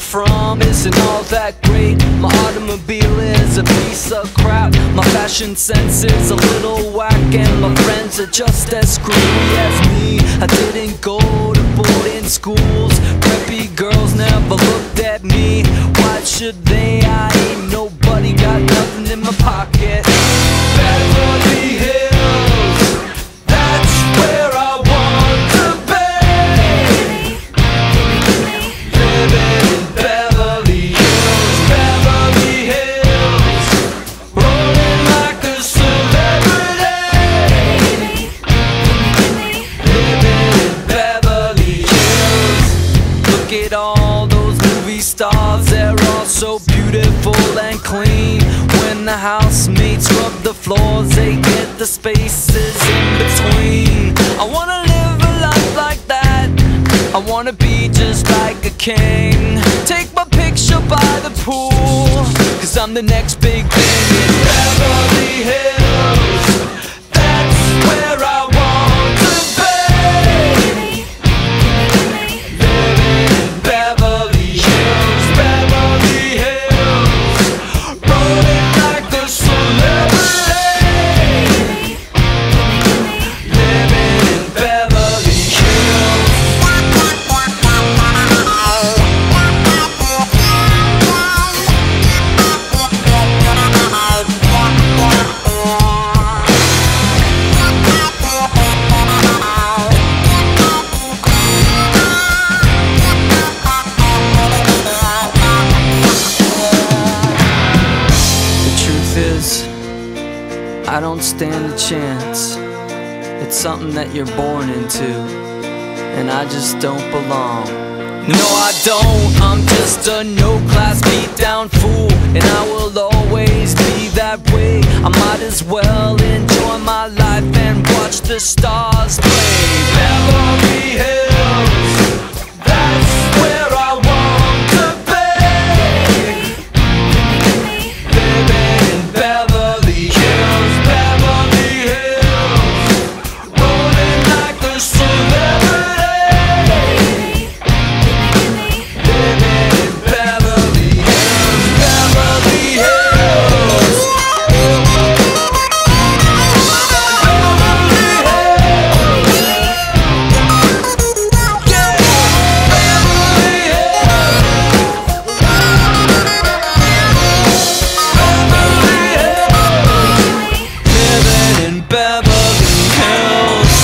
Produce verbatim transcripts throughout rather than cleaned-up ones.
from isn't all that great. My automobile is a piece of crap. My fashion sense is a little whack, and my friends are just as screwy as me. I didn't go to boarding schools. Preppy girls never looked at me. Why should they? I ain't nobody, got nothing in my pocket. Beverly Hills, that's where I want to be. Living in Beverly Hills, Beverly Hills, rolling like a celebrity. Living in Beverly Hills. Look at all those movie stars, they're all so beautiful and clean. When the housemates rub the floors, they get the spaces in between. I wanna live a life like that. I wanna be just like a king. Take my picture by the pool, cause I'm the next big thing in Beverly Hills. That's where I want to be. Living in Beverly Hills, Beverly Hills, rolling like a celebrity. Living in Beverly Hills. The truth is, I don't stand a chance. It's something that you're born into, and I just don't belong. No, I don't, I'm just a no-class beat-down fool, and I will always be that way. I might as well enjoy my life and watch the stars play. Beverly Hills, that's where I want to be. Living in Beverly Hills, Beverly Hills, rolling like a celebrity. Living in Beverly Hills, Beverly Hills, Beverly Hills, yeah, Beverly Hills, Beverly Hills, living in Beverly Hills.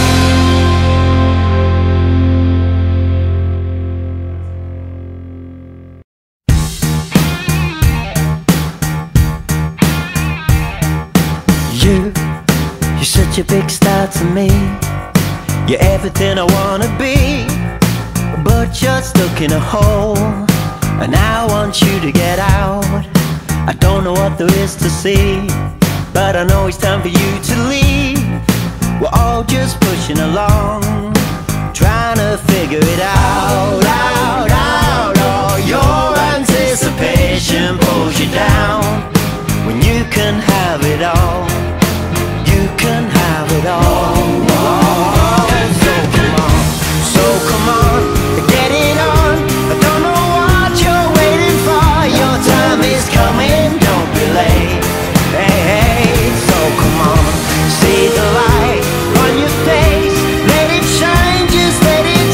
You, you're such a big star to me. You're everything I wanna be, but you're stuck in a hole, and I want you to get out. I don't know what there is to see, but I know it's time for you to leave. We're all just pushing along, trying to figure it out, out, out. Oh, your anticipation pulls you down when you can have it all. You can have it all. So come on, so come on, get it on. I don't know what you're waiting for. Your time is coming, don't be late. Hey, hey, so come on, see the light on your face. Let it shine, just let it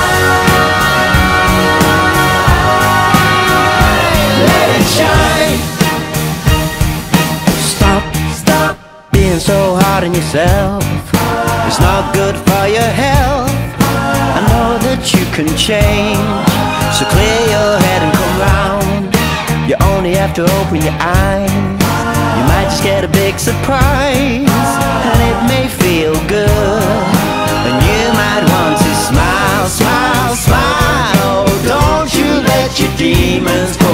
shine. Let it shine. Stop, stop being so hard on yourself. It's not good for your health. I know that you can change, so clear your head and come round. You only have to open your eyes. You might just get a big surprise, and it may feel good, and you might want to smile, smile, smile. Oh, don't you let your demons